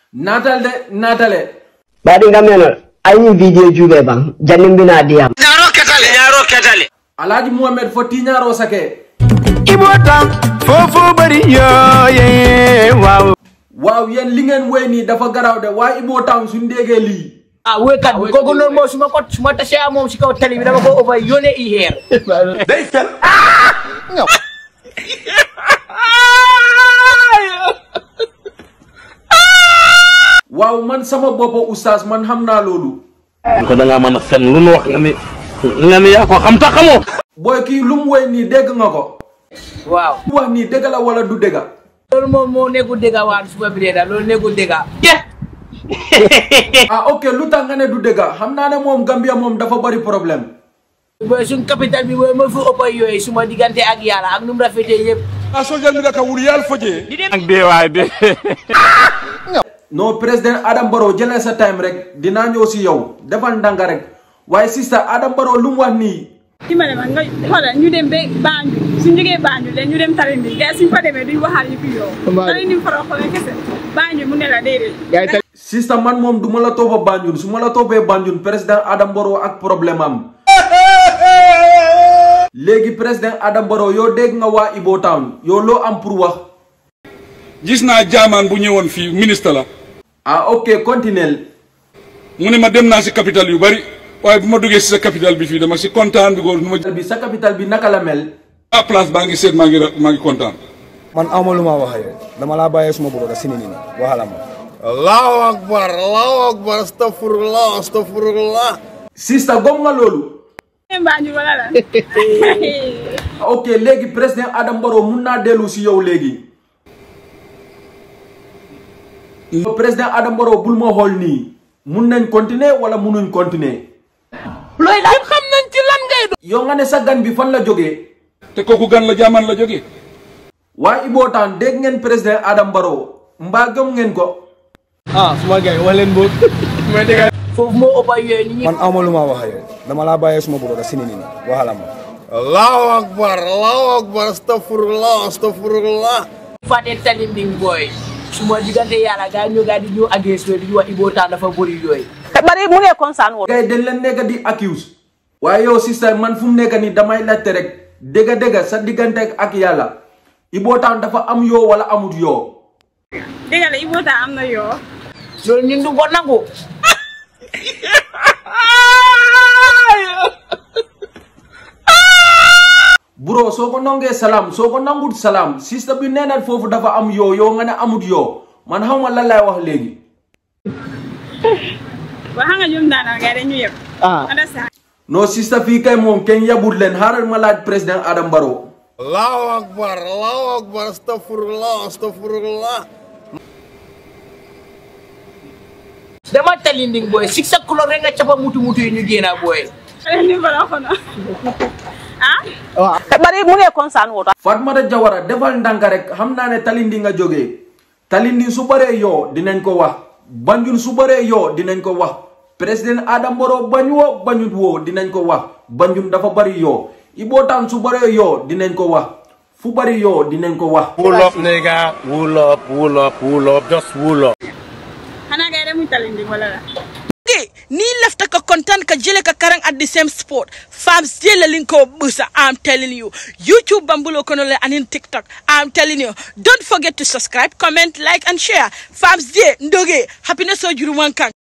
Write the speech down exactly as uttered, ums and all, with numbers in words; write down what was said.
Natal de natale. Badi ngamena ayi video jube bang janim bina diam. Nyaro ketale, nyaro ketale. Alhaji Muhammad foti nyaro sake. Ibota fofo bari yo ye wow. Wow yen li ngeen wey ni dafa garaw de wa Ibota suñ déggé li. Ah wékat gogo non mo suma ko suma tassé mom ci kaw tali bi dama ko over yone i her. Day fel. Wow man sama bopo oustaz man xamna lolu. Ko da nga mëna fen lu wax nga ni nga ni ya ko xam ta xamoo. Boy ki lum wey ni dégg nga ko. Waaw. Wax ni dégg la wala du dégg. Lolu mom mo neegu dégga waan suma bi da lolu neegu dégga. Ah ok lu tax nga ne du dégg xamna ne mom Gambia mom dafa bari problème. Boy sun capital bi boy mo fu opay yoy suma digante ak yalla ak num rafété yépp. A sojal mi da ka wuri yal foje. Ak de way de. No président Adam Barrow jëlé sa time rek dina ñëw ci yow defal ndanga rek waye sister Adam Barrow lu mu wax ni ci ma dem nga xolal ñu dem be Banjul suñu jógee Banjul ñu dem Talinding gaay suñu fa démé duñ waxal yëpp yow Talinding faro xolé kessé Banjul mu ne la dédé sister man mom duma la topa Banjul suma la topé Banjul président Adam Barrow ak problème am légui président Adam Barrow yo dégg nga wa Ibo Town yo lo am pour wax Gis na jaman bu ñëwon fi ministre la. Ah ok continuel. Mune ma dem na ci capital yu bari waye buma duggé ci sa capital bi fi dama ci content bi go numa bi sa capital bi naka la mel. A place ba ngi sét ma ngi ma ngi content. Man amaluma wax yow dama la baye suma bëgg da sinini waxala ma. Allahu akbar Allahu akbar astaghfirullah astaghfirullah. Sister gom nga lolu. Banjul wala la. Ok légui président Adam Barrow mun na délu ci yow légui. Président Adam Barrow bul mo xol ni mun nañ continuer wala munuñ continuer Loy la xam nañ ci lan ngay do. Yo nga ne sa gan bi fan la joggé Te koku gan la jaman la joggé. Wa Ibo Town dégg ngeen président Adam Barrow mba gëm ngeen ko. Ah suma gay wax len bok. Ma dégg fofu mo opay yoy ni Man amaluma wax yow dama la baye suma bëgg da sinini waxala ma. Allahu akbar Allahu akbar astaghfirullah astaghfirullah. Faté Talinding boy. Suma digante yalla ga ñu ga di ñu agression di wax Ibo Town dafa bari yoy. bari mu ngi concern wo Gay dañ leen nekk di accuse. Waye yow sister man fu mu nekk ni damay laajte rek dégga dégga sa digante ak yalla. Ibo Town dafa am yo wala amut yo. dégg la Ibo Town am na yo. Lolu ñun du ko nangu. Bro soko nongé salam soko nangut salam sister bi néna fofu dafa am yo yo nga ne amut yo man xawma la lay wax légui. Wa nga ñum daana nga dañu yeb. Ah. Ada sa. No sister fi kay mom ken yabul len haral ma laaj président Adam Barrow. Allahu akbar Allahu akbar astaghfirullah astaghfirullah. Dama Talinding boy six o'clock rek nga capa mutu mutu ñu gëna boy. Ni bala ko na. Ah? Wa bari mu ngi concern wo. Fatmata Jawara defal ndank rek xamna ne Talinding nga joggé. Talinding su bare yo dinañ ko wax. Banjul su bare yo dinañ ko wax. Président Adam Barrow bañ wo bañut wo dinañ ko wax. Banjul dafa bari yo. Ibo Town su bare yo dinañ ko wax. Fu bari yo dinañ ko wax. Wool up nigga, wool up, wool up, wool up, just wool up. Xana ngay dem Talinding wala la. Ni left ka content ka jele ka karang at the same spot. Farms jele linko busa. I'm telling you. YouTube Bambulo Konole and in TikTok. I'm telling you. Don't forget to subscribe, comment, like and share. Farms je ndoge. Happiness o juru wankang.